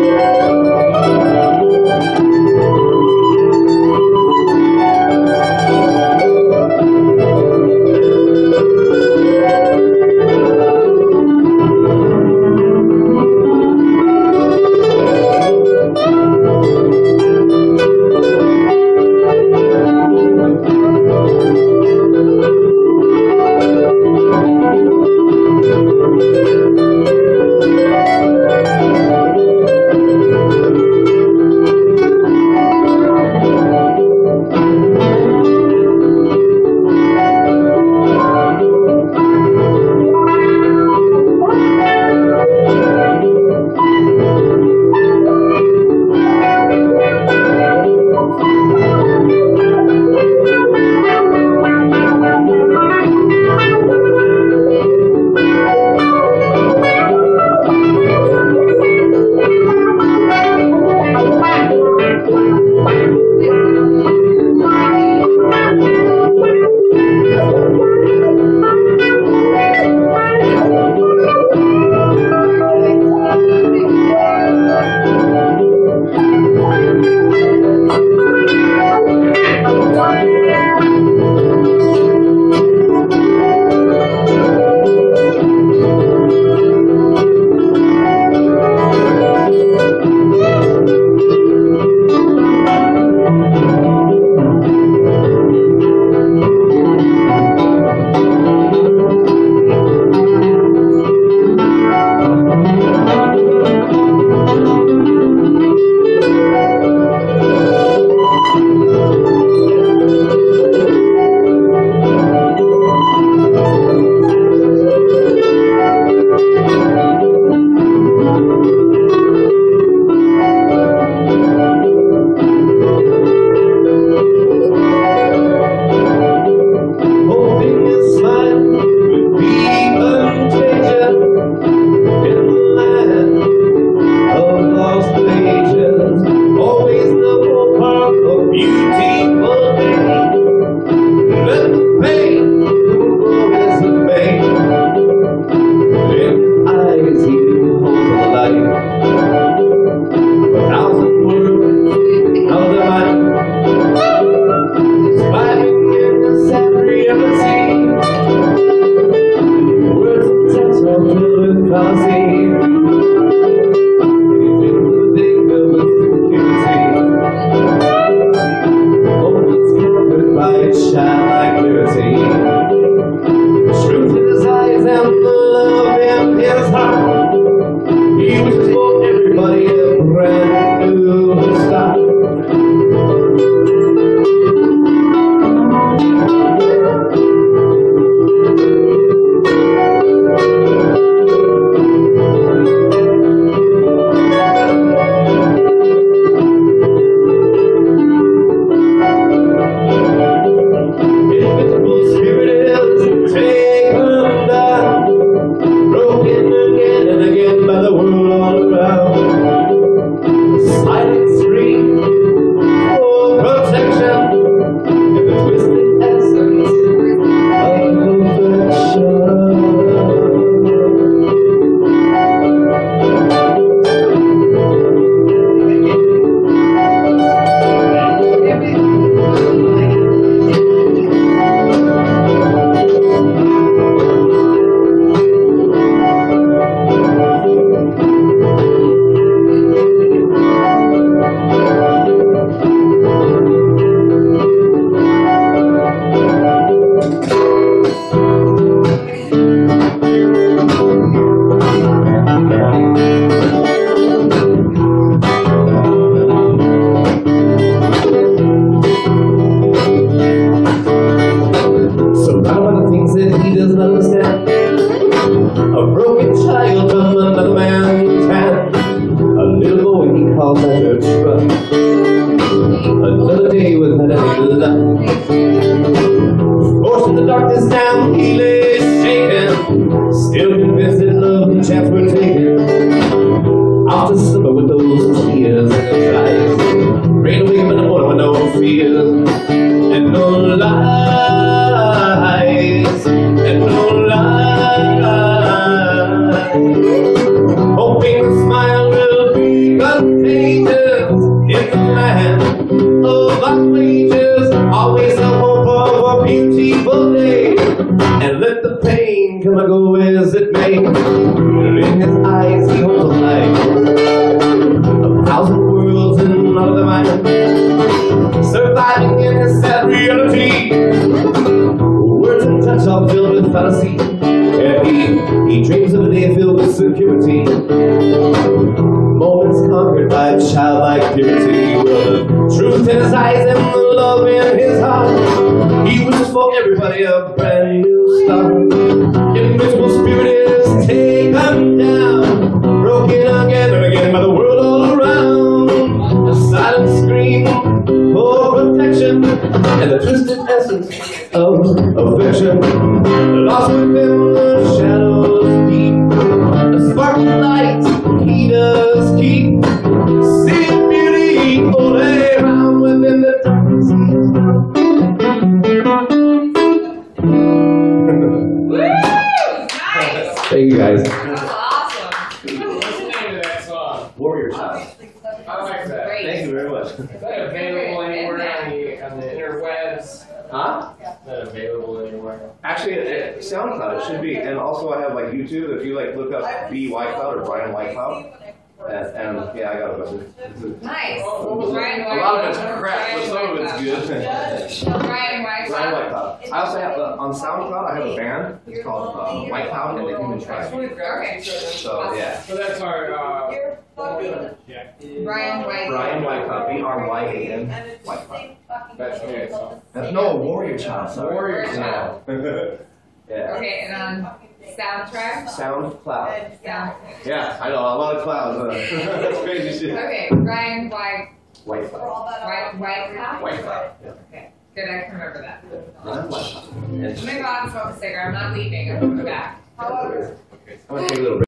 Hoping the smile will be gone. pages in the land of our wages. Always a hope of a beautiful day, and let the pain come and go as it may. In his eyes he holds a light, 1,000 worlds and all of them I know, surviving in this sad reality. Words and touch all filled with fantasy, and he dreams of a day filled with security. Moments conquered by childlike purity. Well, the truth in his eyes and the love in his heart. He wishes for everybody a brand new start. Invincible spirit is taken down, broken again and again by the world all around. A silent scream for protection, and the twisted essence of affection. Lost within the shadows deep, a sparkling light he does keep. Seeing beauty all around within the darkness he is found. Woo! Nice! Thank you guys. That's awesome. What's the name of that song? Warrior Child. I like that. Great. Thank you very much. Is that available anywhere on the interwebs? Huh? Is that available anywhere? Actually, SoundCloud it should be, and also I have like YouTube. If you like look up B Whitecloud or Brian Whitecloud, and yeah, I got a bunch of. Nice. A Brian lot of it's White. crap, but some of it's good. Brian White. Brian Whitecloud. I also have on SoundCloud. I have a band. It's called Whitecloud and the Human Tribe. Okay. So yeah, So that's our, Brian White. Brian Whitecloud. BRYAN Whitecloud. that's okay. So. No, Warrior Child. Sorry. Warrior Child. Yeah. Okay, and on soundtrack? SoundCloud. Sound. Yeah, I know a lot of clouds. That's crazy shit. Okay, Brian White. Whitecloud. Whitecloud? Whitecloud. Yeah. Okay, good, I can remember that. Brian Whitecloud. I'm gonna go out and smoke a cigarette. I'm not leaving, I'm coming back. I'm gonna take a little break.